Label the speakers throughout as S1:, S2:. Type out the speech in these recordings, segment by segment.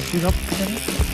S1: 違ったね。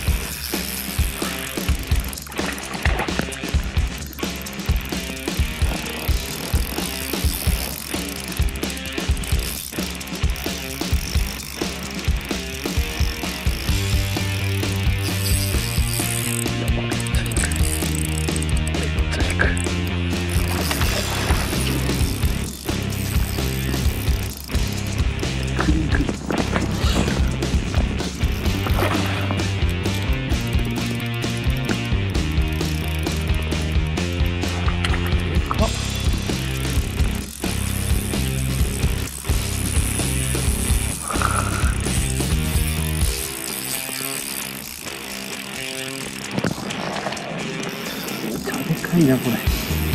S1: でかいなこれ。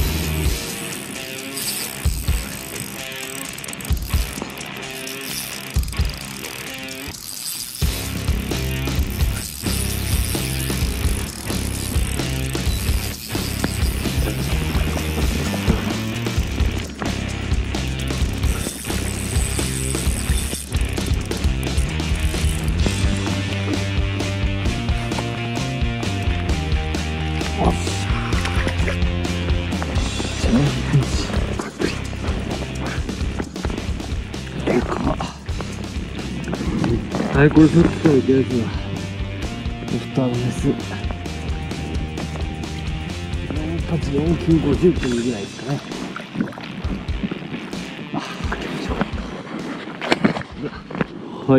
S1: はい、これさっきから言ったやつだ。ドフターのメス。484950っていうぐらいですかね。はい。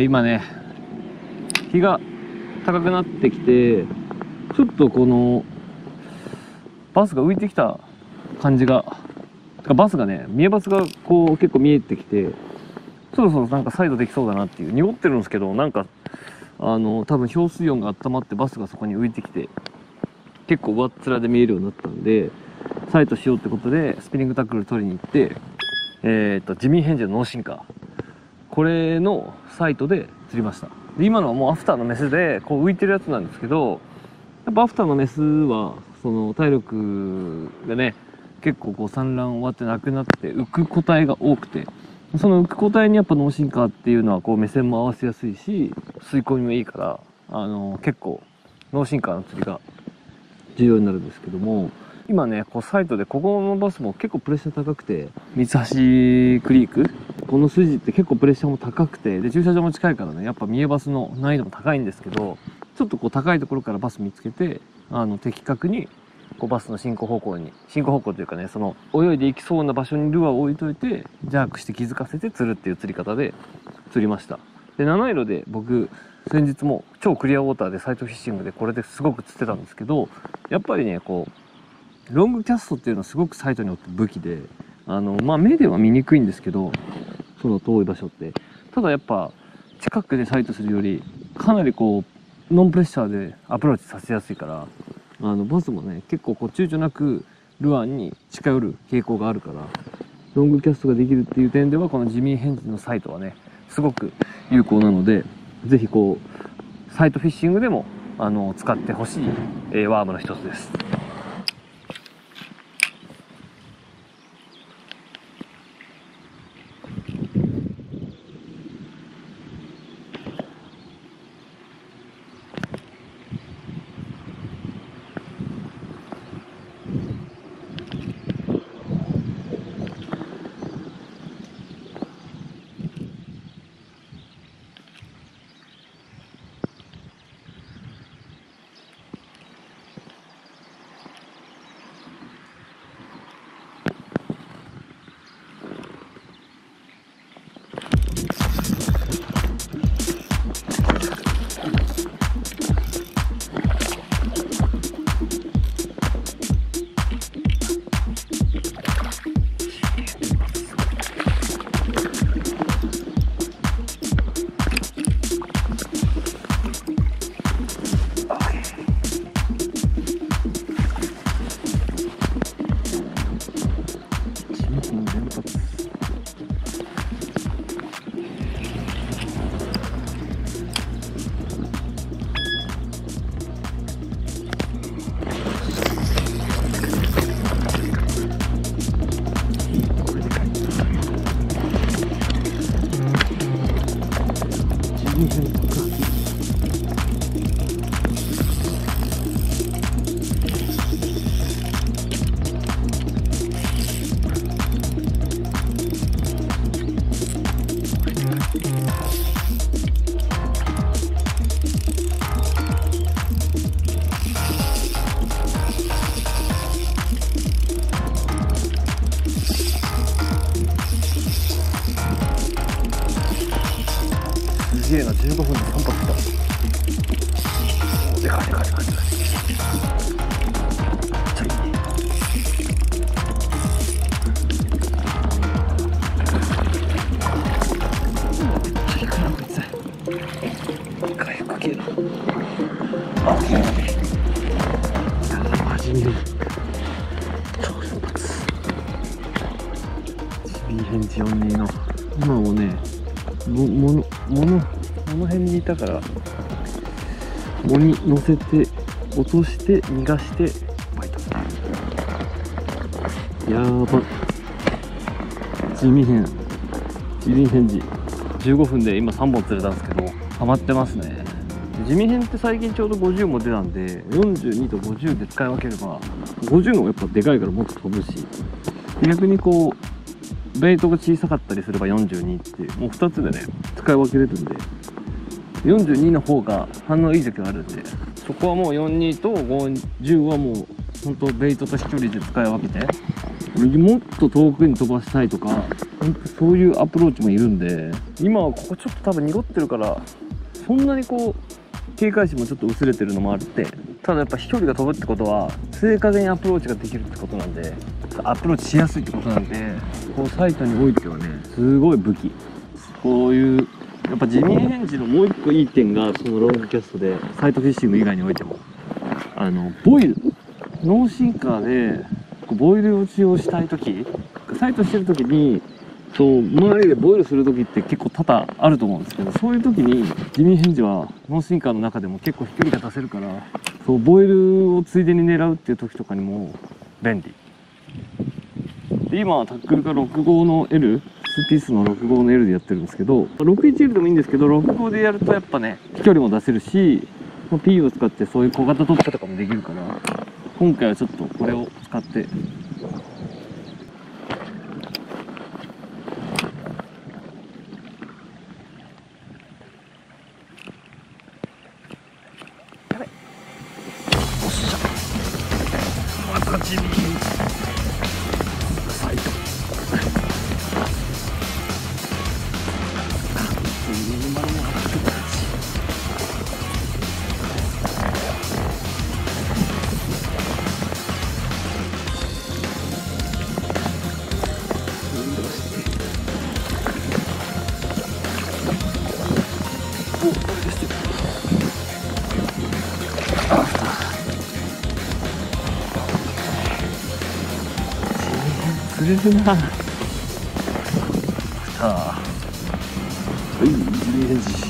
S1: 今ね、日が高くなってきて、ちょっとこのバスが浮いてきた感じが、バスがね、見えバスがこう結構見えてきて、そろそろなんかサイドできそうだなっていう、濁ってるんですけど、なんか多分氷水温が温まってバスがそこに浮いてきて、結構上っ面で見えるようになったんで、サイトしようってことでスピニングタックル取りに行って、ジミー・ヘンジのノーシンカー、これのサイトで釣りました。で今のはもうアフターのメスでこう浮いてるやつなんですけど、やっぱアフターのメスはその体力がね、結構こう産卵終わってなくなって浮く個体が多くて、その浮く個体にやっぱノーシンカーっていうのはこう目線も合わせやすいし、吸い込みもいいから、結構ノーシンカーの釣りが重要になるんですけども、今ねこうサイトでここのバスも結構プレッシャー高くて、三橋クリークこの筋って結構プレッシャーも高くて、で駐車場も近いからね、やっぱ見えバスの難易度も高いんですけど、ちょっとこう高いところからバス見つけて、的確にこうバスの進行方向というかね、その泳いでいきそうな場所にルアーを置いといてジャークして気づかせて釣るっていう釣り方で釣りました。で七色で僕先日も超クリアウォーターでサイトフィッシングでこれですごく釣ってたんですけど、やっぱりねこうロングキャストっていうのはすごくサイトによって武器で、目では見にくいんですけど、その遠い場所ってただやっぱ近くでサイトするよりかなりこうノンプレッシャーでアプローチさせやすいから、バスもね結構こう躊躇なくルアーに近寄る傾向があるから、ロングキャストができるっていう点ではこのジミー・ヘンジのサイトはねすごく有効なので、ぜひこうサイトフィッシングでも使ってほしい、ワームの一つです。 味変爆発。すげえな、15分で3発来た。でかいでかいでかいでかい。めっちゃいい。めっちゃいくなこいつ。回復系だ。あ、オッケーオッケー。マジに超速発。チビ返事42の今もね、モノ辺にいたから藻に乗せて落として逃がしてバイト。やば。地味変時15分で今3本釣れたんですけどハマってますね。地味変って最近ちょうど50も出たんで42と50で使い分ければ50の方がやっぱでかいからもっと飛ぶし、逆にこうベイトが小さかったりすれば42ってもう2つでね使い分けれるんで、42の方が反応いい時があるんで、そこはもう42と50はもう本当ベイトと飛距離で使い分けて、もっと遠くに飛ばしたいとか本当そういうアプローチもいるんで、今はここちょっと多分濁ってるからそんなにこう警戒心もちょっと薄れてるのもあって、ただやっぱ飛距離が飛ぶってことは正確にアプローチができるってことなんで、アプローチしやすいってことなんで、こうサイトにおいてはねすごい武器。こういうやっぱ地味返事のもう一個いい点が、そのロングキャストでサイトフィッシング以外においてもボイルノーシンカーでボイル打ちをしたい時、サイトしてる時にそう周りでボイルする時って結構多々あると思うんですけど、そういう時に地味返事はノーシンカーの中でも結構飛距離が出せるから、そうボイルをついでに狙うっていう時とかにも便利で、今はタックルが6号の L 2ピースの6号の L でやってるんですけど、61L でもいいんですけど6号でやるとやっぱね飛距離も出せるし、P を使ってそういう小型突破とかもできるから、今回はちょっとこれを使って地味サイト今のも釣れるな。さあ、はい、地味返事。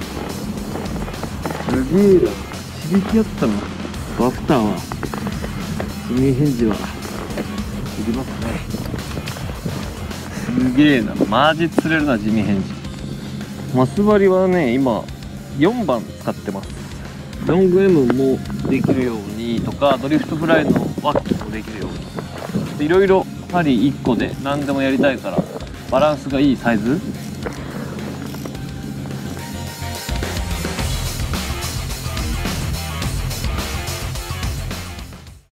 S1: すげえな、刺激あったな。バフターは地味返事はいりますね。すげえな、マジ釣れるな地味返事。マス針はね今4番使ってます。ロング M もできるようにとか、ドリフトフライのワッキもできるように、いろいろ針1個で何でもやりたいからバランスがいいサイズ